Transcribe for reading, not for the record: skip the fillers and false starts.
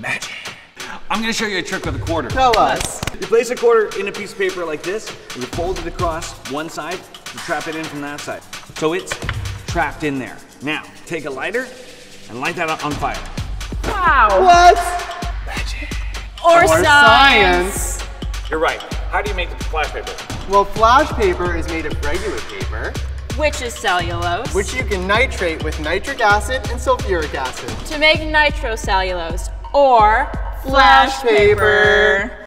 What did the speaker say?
Magic. I'm gonna show you a trick with a quarter. Tell us. You place a quarter in a piece of paper like this, and you fold it across one side, you trap it in from that side. So it's trapped in there. Now, take a lighter and light that on fire. Wow. What? Magic. Or science. You're right. How do you make the flash paper? Well, flash paper is made of regular paper, Which is cellulose. which you can nitrate with nitric acid and sulfuric acid. To make nitrocellulose or flash paper.